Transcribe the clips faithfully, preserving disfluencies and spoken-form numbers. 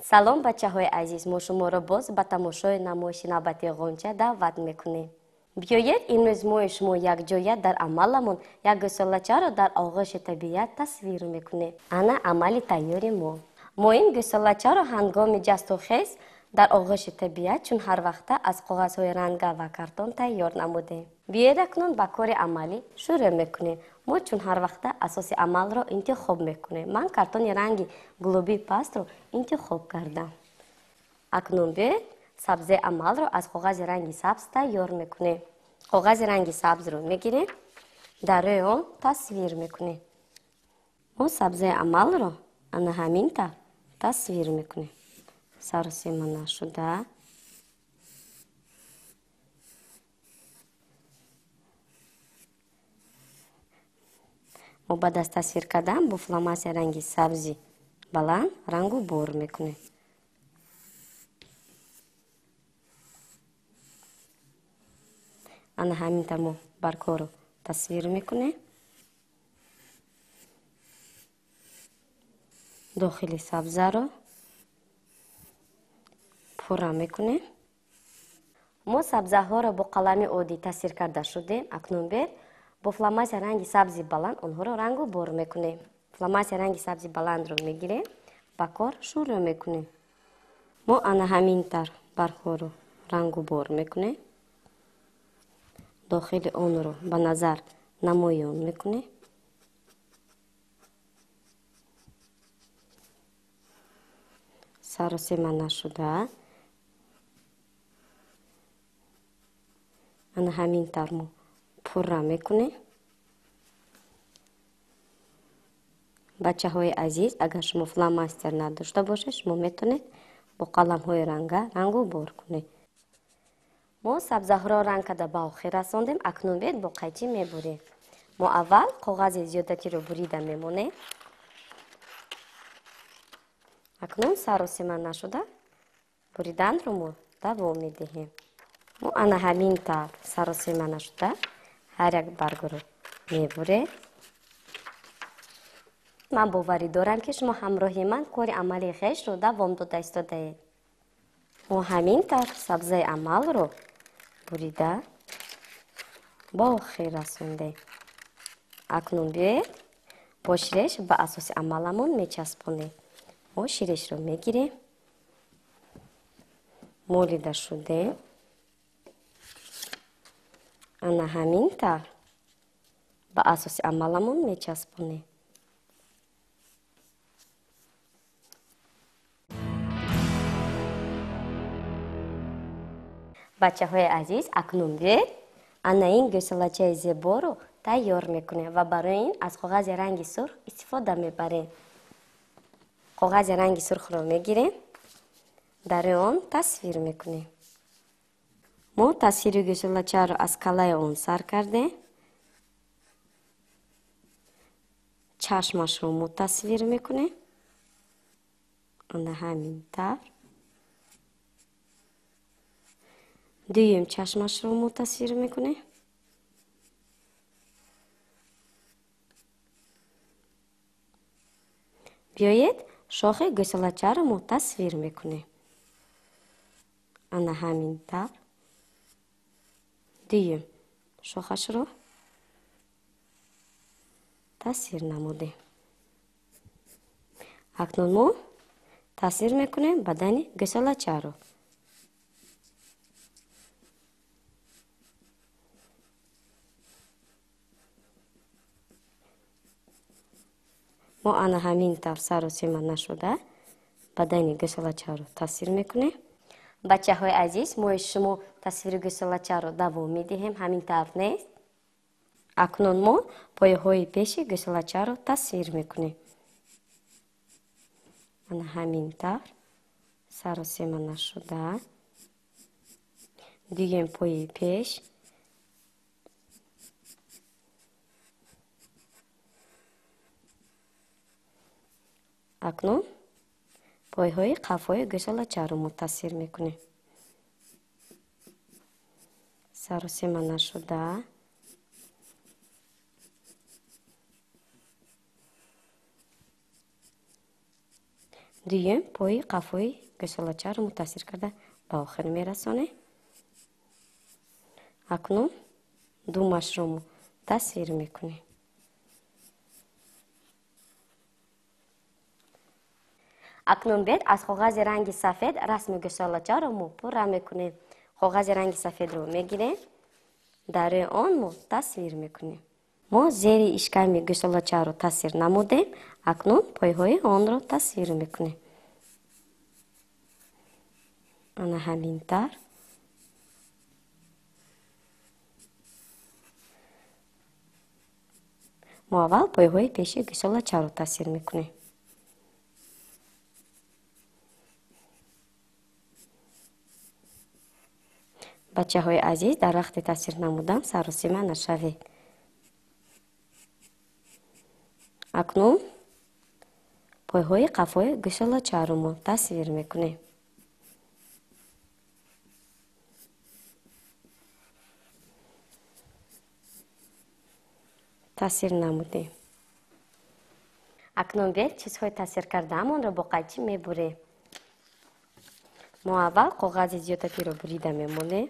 салом бачаҳои азиз, мо шуморо боз ба тамошои намоиши навбати ғунча даъват мекунем. биёед имрӯз мо шумо якҷоя дар амаламон як гӯсолачаро дар оғӯши табиат тасвир мекунем. Ана амали тайёри мо. мо ин гӯсолачаро ҳангоми ҷасту хез дар оғӯши табиат чун ҳар вақта аз коғазҳои ранга ва картон тайёр намудем. биёед акнун ба кори амалӣ шурӯъ мекунем. мо чун ҳар вақта асоси амалро интихоб мекунем. ман картони ранги гулӯбии пастро интихоб кардам. акнун биёед сабзаи амалро аз коғази ранги сабз тайёр мекунем. коғази ранги сабзро мегирем, дар рӯи он тасвир мекунем. мо сабзаи амалро ана ҳамин тавр тасвир мекунем. саросема нашуда мо баъд аз тасвир кардан бо фломастери ранги сабзи баланд рангу бор мекунем. ана ҳамин тавр мо баргҳоро тасвир мекунем. дохили сабзаро пурра мекунем. мо сабзаҳоро бо қалами оддӣ тасвир карда шудем. акнун бер бо фломастери ранги сабзи баланд онҳоро рангу бор мекунем. фломастери ранги сабзи баландро мегирем, ба кор шурӯъ мекунем. мо ана ҳамин тавр баргҳоро рангу бор мекунем. дохили онро ба назар намоён мекунем. саросема нашуда ана ҳамин тавр мо пурра мекунем. бачаҳои азиз, агар шумо фломастер надошта бошед, шумо метавонед бо қаламҳои ранга рангу бор кунед. мо сабзаҳоро ранг карда ба охир расондем. акнун бед бо қайчи мебурем. мо аввал коғази зиёдатиро бурида мемонем. акнун саросема нашуда буриданро мо давом медиҳем. мо ана ҳамин тавр саросема нашуда ҳар як баргро мебурем. ман боварӣ дорам ки шумо ҳамроҳи ман кори амалии хешро давом дода истодаед. мо ҳамин тавр сабзаи амалро бурида ба охир расондем. акнун биёед бо ширеш ба асоси амаламон мечаспонем. мо ширешро мегирем, молида шудем. ана ҳамин тавр ба асоси амаламон мечаспонем. бачаҳои азиз, акнун биёед ана ин гӯсалачаи зеборо тайёр мекунем ва барои ин аз коғази ранги сурх истифода мебарем. коғази ранги сурхро мегирем, дар рӯи он тасвир мекунем. мо тасвири гӯсалачаро аз калаи он сар кардем. чашмашро мо тасвир мекунем. ана ҳамин тавр. дуюм чашмашро мо тасвир мекунем. биёед шохи гӯсалачаро мо тасвир мекунем. ана ҳамин тавр. дуюм шохашро тасвир намудем. акнун мо тасвир мекунем бадани гӯсалачаро. мо ана ҳамин тавр саросема нашуда бадани гӯсалачаро тасвир мекунем. бачаҳои азиз, мо шумо тасвири гӯсалачаро давом медиҳем. ҳамин тавр нест? акнун мо пояҳои пеши гӯсалачаро тасвир мекунем. ана ҳамин тавр саросема нашуда дуюм пояи пеш, акнун пойҳои қафои гӯсалачаро мо тасвир мекунем. саросема нашуда дуюм пои қафои гӯсолачаро мутассир карда ба охир мерасонем. акнун думашро тасвир мекунем. акнун бед аз коғази ранги сафед расми гӯсолачаро мо пурра мекунем. коғази ранги сафедро мегирем, дар рӯи он мо тасвир мекунем. мо зери ишками гӯсолачаро тасвир намудем. акнун пойҳои онро тасвир мекунем. ана ҳамин тар. мо аввал пойҳои пеши гӯсолачаро тасвир мекунем. бачаҳои азиз, дар вақти тасвир намудан саросима нашавед. акнун пойҳои қафои гӯсолачаро мо тасвир мекунем. тасвир намудем. акнун бед чизҳои тасвир кардаамонро бо қайчи мебурем. мо аввал коғази зиёдатиро бурида мемонем.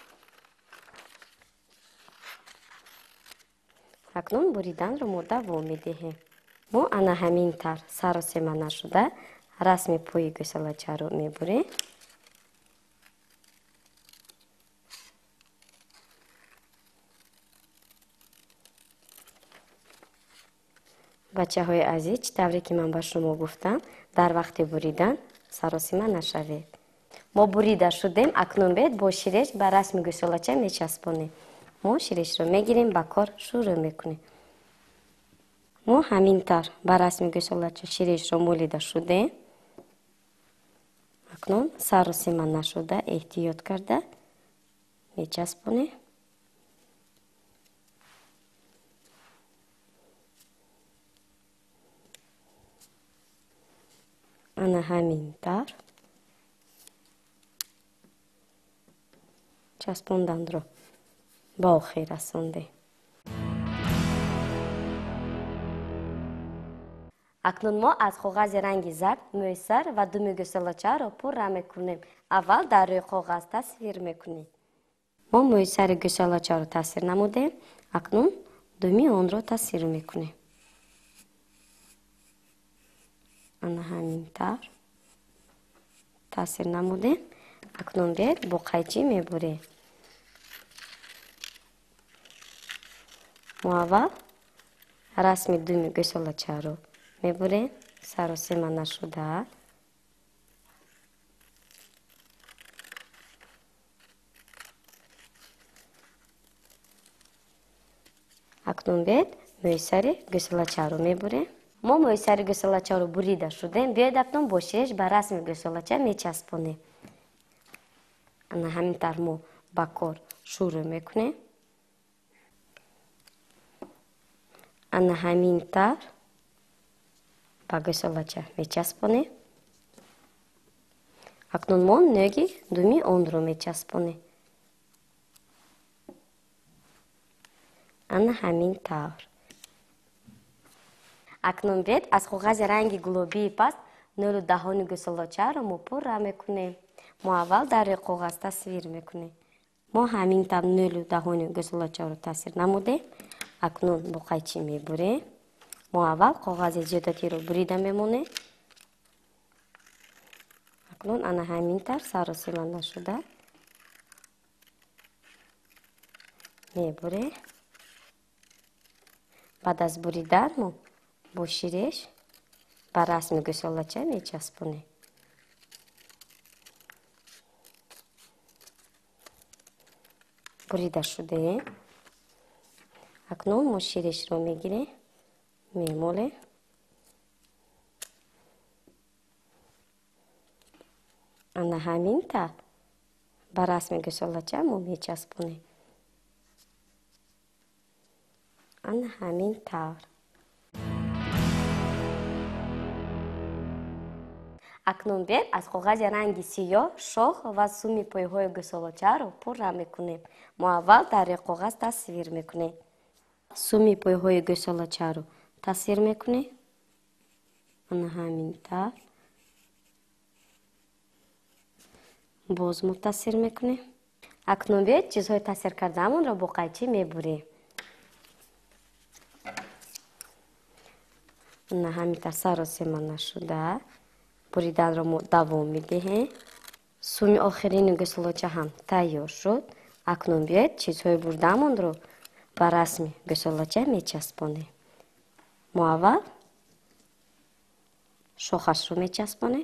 акнун буриданро мо давом медиҳем. мо ана ҳамин тар саросема нашуда расми пои гӯсолачаро мебурем. бачаҳои азиз, чӣ тавре ки ман ба шумо гуфтам, дар вақти буридан саросима нашавед. мо бурида шудем. акнун бед бо ширеш ба расми гӯсолача мечаспонем. мо ширешро мегирем, ба кор шурӯъ мекунем. мо ҳамин тар ба расми гӯсолача ширешро молида шудем. акнун саросима нашуда эҳтиёт карда мечаспонем. ана ҳамин тар часпонданро ба охир расондем. акнун мо аз коғази ранги зард мӯйсар ва думи гӯсолачаро пурра мекунем. аввал дар рӯи коғаз тасвир мекунем. мо мӯйсари гӯсолачаро тасвир намудем. акнун думи онро тасвир мекунем. ана ҳамин тар тасвир намудем. акнун бед бо қайчи мебурем. мо аввал расми думи гӯсолачаро мебурем. саросима нашуда. акнун бед мӯйсари гӯсолачаро мебурем. мо мӯйсари гӯсолачаро бурида шудем. биёед акнун бо ширеш ба расми гӯсолача мечаспонем. ана ҳамин тар мо ба кор шурӯъ мекунем. ана ҳамин тар ба гӯсолача мечаспонем. акнун мо нӯги думи онро мечаспонем. ана ҳамин тавр. акнун бед аз коғази ранги гулобии паст нӯлу даҳони гӯсолачаро мо пурра мекунем. мо аввал дар рӯи коғаз тасвир мекунем. мо ҳамин таб нӯлу даҳони гӯсолачаро тасвир намудем. акнун бо қайчи мебурем. мо аввал коғази зиёдатиро бурида мемонем. акнун ана ҳамин тар саросима нашуда мебурем. баъд аз буридан мо бо ширеш ба расми гӯсолача мечаспонем. бурида шудаем. акнун мо ширешро мегирем, мемолем. ана ҳамин таб ба расми гӯсолача мо мечаспонем. ана ҳамин тавр. акнун бед аз коғази ранги сиёҳ шоҳ ва суми пойҳои гӯсолачаро пурра мекунем. мо аввал дар рӯи коғаз тасвир мекунем. суми пойҳои гӯсолачаро тасвир мекунем. ана ҳамин тавр. боз мутассир мекунем. Акнун биёед чизҳои таъсиркардаамонро бо қайчӣ мебурем. на ҳаминтар саросема нашуда буриданро мо давом медиҳем. Сумми охирини гӯсолоча ҳам тайёр шуд. Акнун биёед чизҳои бурдаамонро ба расми гӯсолоча мечаспонем. мо аввал шохашро мечаспонем.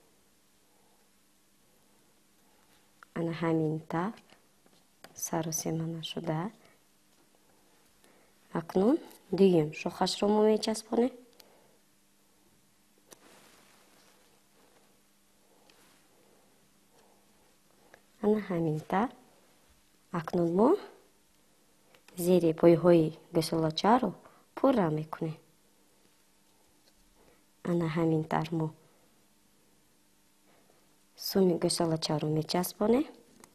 ана ҳамин тавр саросема нашуда. акнун дуюм шохашро мо мечаспонем. ана ҳамин тавр. акнун мо зери пойҳои гӯсолочаро пурра мекунем. ана ҳамин тавр мо сумми гӯсолочаро мечаспонем.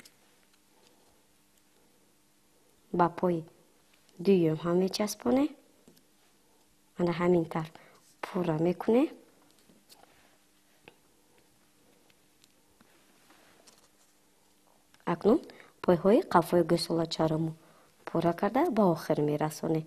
ба пои дуюм ҳам мечаспонем. ана ҳамин тавр пурра мекунем. акнун пойҳои қафои гӯсолочаро мо пурра карда ба охир мерасонем.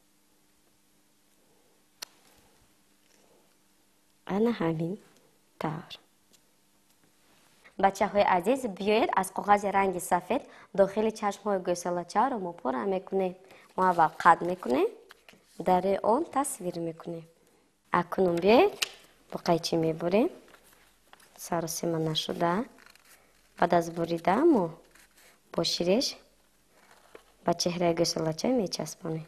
ана ҳамин тавр. бачаҳои азиз, биёед аз коғази ранги сафед дохили чашмҳои гӯсолочаро мо пурра мекунем. мо аввал қад мекунем, дар рӯи он тасвир мекунем. акнун биёед бо қайчӣ мебурем. саросема нашуда. баъд аз бурида мо бо ширеш ба чеҳраи гӯсолоча мечаспонем.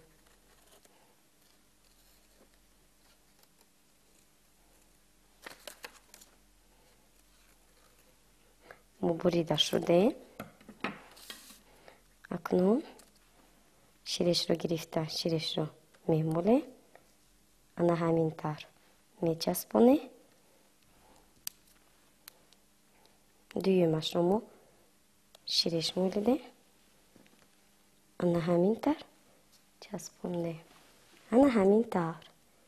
мо бурида шудем. акнун ширешро гирифта ширешро мемолем. ана ҳамин тавр мечаспонем. дуюмашро мо ширеш молидем. ана ҳамин тавр часпондем. ана ҳамин тавр.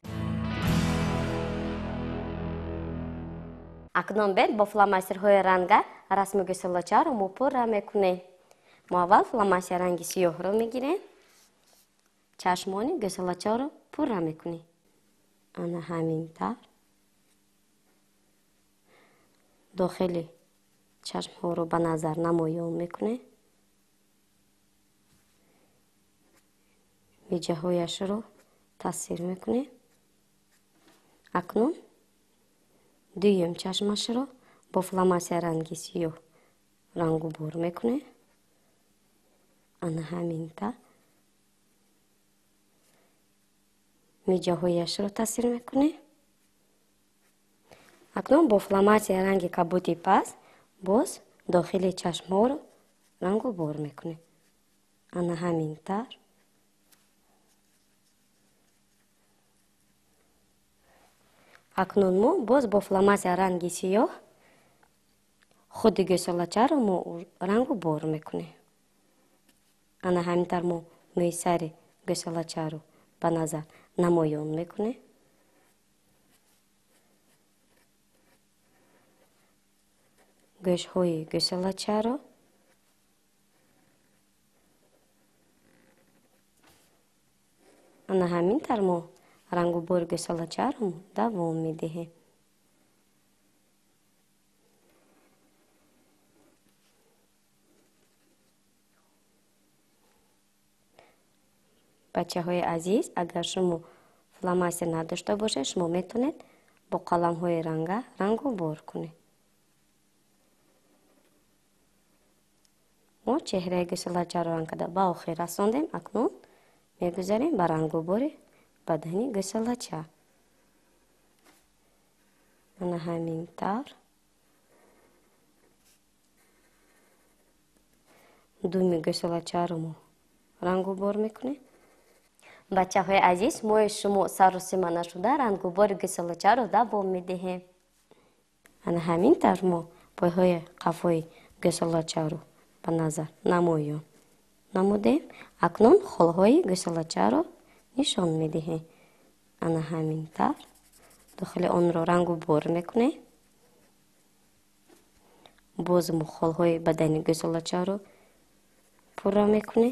акнун бед бо фломастерҳои ранга расми гӯсолочаро мо пурра мекунем. мо аввал фломастер ранги сиёҳро мегирем. чашмони гӯсолочаро пурра мекунем. ана ҳамин тавр. дохили чашмҳоро ба назар намоён мекунем. миҷаҳояшро таъсир мекунем. акнун дуюм чашмашро бо фломастер ранги сиёҳ рангубор мекунем. ана ҳамин тавр. миҷаҳояшро таъсир мекунем. акнун бо фломастер ранги кабути паст боз дохили чашмҳоро рангубор мекунем. ана ҳамин тавр. акнун мо боз бо фломастер ранги сиёҳ худи гӯсолочаро мо рангубор мекунем. ана ҳамин тавр мо мӯи сари гӯсолочаро ба назар намоён мекунем. гӯшҳои гӯсолочаро ана ҳамин тавр мо рангубори гӯсолочаро давом медиҳем. бачаҳои азиз, агар шумо фломастер надошта бошед, шумо метавонед бо қаламҳои ранга рангубор кунед. мо чеҳраи гӯсолочаро ранг карда ба охир расондем. акнун мегузарем ба рангубори бадани гӯсолоча. ана ҳамин тавр. думи гӯсолочаро мо рангубор мекунем. бачаҳои азиз, мои шумо саросима нашуда рангубори гӯсолочаро давом медиҳем. ана ҳамин тавр мо пойҳои қафои гӯсолочаро ба назар намоён намудем. акнун холҳои гӯсолочаро нишон медиҳем. ана ҳамин тавр. дохили онро рангубор мекунем. боз мо холҳои бадани гӯсолачаро пурра мекунем.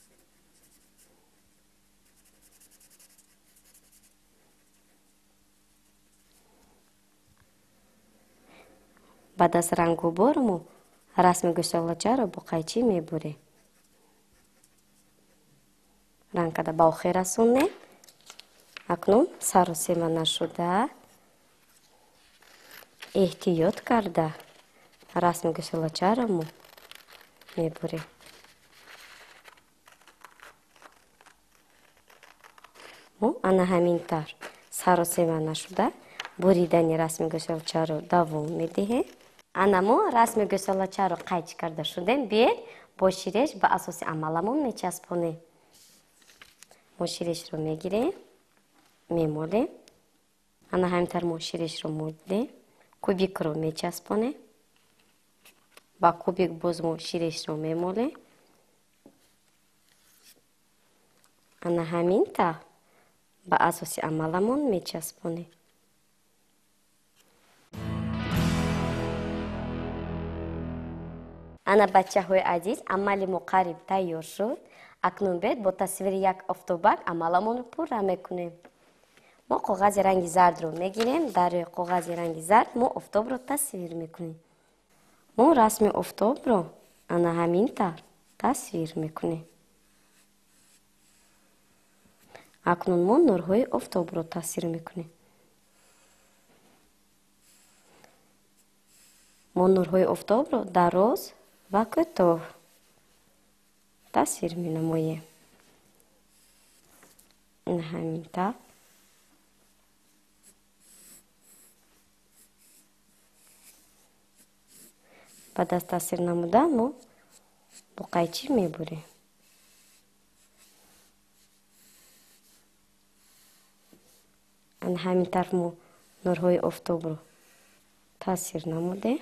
баъд аз рангубор мо расми гӯсолачаро бо қайчӣ мебурем. ранг карда ба охир расонем. акнун саросема нашуда эҳтиёт карда расми гӯсолачаро мо мебурем. мо ана ҳамин тавр саросема нашуда буридани расми гӯсолачаро давом медиҳем. ана мо расми гӯсолачаро қайчӣ карда шудем. биед бо ширеш ба асоси амаламон мечаспонем. мо ширешро мегирем, мемолем. ана ҳамин тавр мо ширешро молидем. кубикро мечаспонем. ба кубик боз мо ширешро мемолем. ана ҳамин тавр ба асоси амаламон мечаспонем. ана бачаҳои азиз, амали мо қариб тайёр шуд. акнун бед бо тасвири як офтобак амаламонро пурра мекунем. мо коғази ранги зардро мегирем. дар рӯи коғази ранги зард мо офтобро тасвир мекунем. мо расми офтобро ана ҳамин тавр тасвир мекунем. акнун мо нурҳои офтобро тасвир мекунем. мо нурҳои офтобро дароз ва кӯтоҳ тасвир менамоем. ин ҳамин тавр. баъд аз тасвир намудан мо бо қайчӣ мебурем. ан ҳамин тавр мо нурҳои офтобро тасвир намудем.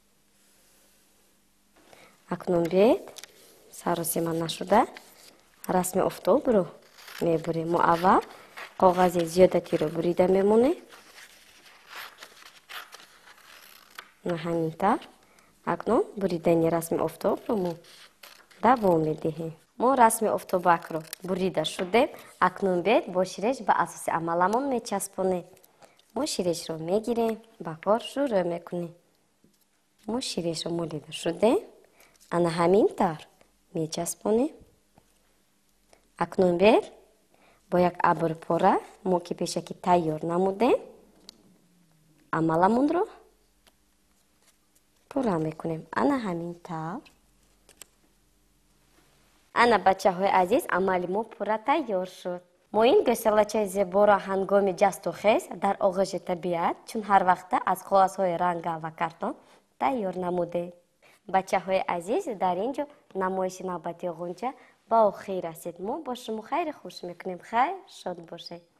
акнун биед саросема нашуда расми офтобро мебурем. мо аввал коғази зиёдатиро бурида мемонем. на ҳамин тавр. акнун буридани расми офтобро мо давом медиҳем. мо расми офтобакро бурида шудем. акнун биед бо ширеш ба асоси амаламон мечаспонем. мо ширешро мегирем, ба кор шурӯъ мекунем. мо ширешро молида шудем. ана ҳамин тавр мечаспонем. акнун биед бо як абрпора мо ки пешакӣ тайёр намудем амаламонро пурра мекунем. ана ҳамин тавр. ана бачаҳои азиз, амали мо пурра тайёр шуд. мо ин гӯсалачаи зеборо ҳангоми ҷасту хез дар оғӯши табиат чун ҳар вақта аз коғазҳои ранга ва картон тайёр намудем. бачаҳои азиз, дар ин ҷо намоиши навбати ғунча ба охир расид. мо бо шумо хайри хуш мекунем. хайр шод бошед.